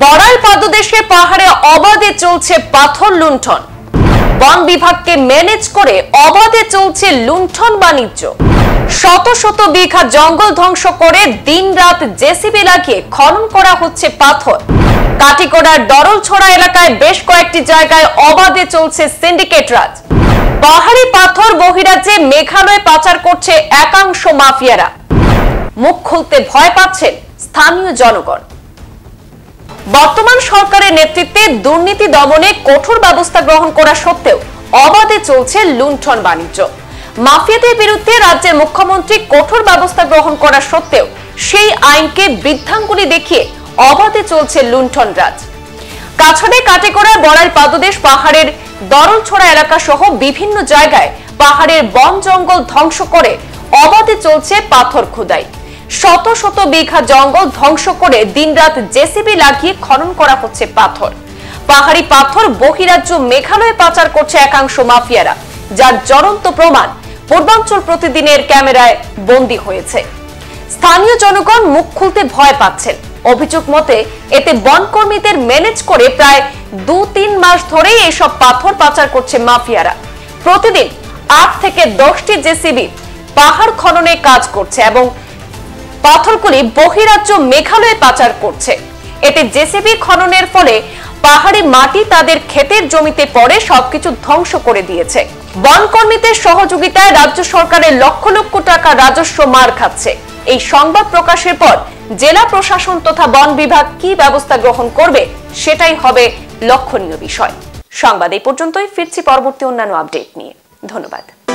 বড়াইল পাদদেশে পাহাড়ে অবাধে চলছে পাথর লুণ্ঠন। বন বিভাগকে ম্যানেজ করে অবাধে চলছে লুণ্ঠন বাণিজ্য। শত শত বিঘা জঙ্গল ধ্বংস করে দিনরাত জেসিবি লাগিয়ে খনন করা হচ্ছে পাথর। কাটিগড়ার দরলছড়া এলাকায় বেশ কয়েকটি জায়গায় অবাধে চলছে সিন্ডিকেট রাজ। পাহাড়ি পাথর বহিরাজ্যে মেঘালয়ে পাচার করছে একাংশ মাফিয়ারা। মুখ খুলতে ভয় পাচ্ছেন স্থানীয় জনগণ। বর্তমান সরকারের নেতৃত্বে দুর্নীতি দমনে কঠোর ব্যবস্থা গ্রহণ করা সত্ত্বেও অবাধে চলছে লুণ্ঠন বাণিজ্য। মাফিয়াদের বিরুদ্ধে রাজ্যের মুখ্যমন্ত্রী কঠোর ব্যবস্থা গ্রহণ করা সত্ত্বেও সেই আইনকে বৃদ্ধাঙ্গুলি দেখিয়ে অবাধে চলছে লুণ্ঠন রাজ। কাছাড়ে কাটিগড়া বড়াইল পাদদেশ পাহাড়ের দরলছড়া এলাকা সহ বিভিন্ন জায়গায় পাহাড়ের বন জঙ্গল ধ্বংস করে অবাধে চলছে পাথর খোদাই। শত শত বিঘা জঙ্গল ধ্বংস করে দিনরাত জেসিবি লাগিয়ে খনন করা হচ্ছে পাথর। পাহাড়ি পাথর বহিরাজ্য মেঘালয়ে পাচার করছে একাংশ মাফিয়ারা, যার জ্বলন্ত প্রমাণ পূর্বাঞ্চল প্রতিদিনের ক্যামেরায় বন্দী হয়েছে। স্থানীয় জনগণ মুখ খুলতে ভয় পাচ্ছেন। অভিযোগ মতে এতে বনকর্মীদের ম্যানেজ করে প্রায় 2-3 মাস ধরেই এসব পাথর পাচার করছে মাফিয়ারা। প্রতিদিন 8 থেকে 10টি জেসিবি পাহাড় খননে কাজ করছে এবং পাথরগুলি বহিরাজ্য মেঘালয়ে পাচার করছে। এতে জেসিবি খননের ফলে পাহাড়ি মাটি তাদের ক্ষেতের জমিতে পড়ে সবকিছু ধ্বংস করে দিয়েছে। বনকর্মীদের সহযোগিতায় রাজ্য সরকারের লক্ষ লক্ষ টাকা রাজস্ব মার খাচ্ছে। এই সংবাদ প্রকাশের পর জেলা প্রশাসন তথা বন বিভাগ কি ব্যবস্থা গ্রহণ করবে সেটাই হবে লক্ষণীয় বিষয়। সংবাদ এই পর্যন্তই, ফিরছি পরবর্তী অন্যান্য আপডেট নিয়ে। ধন্যবাদ।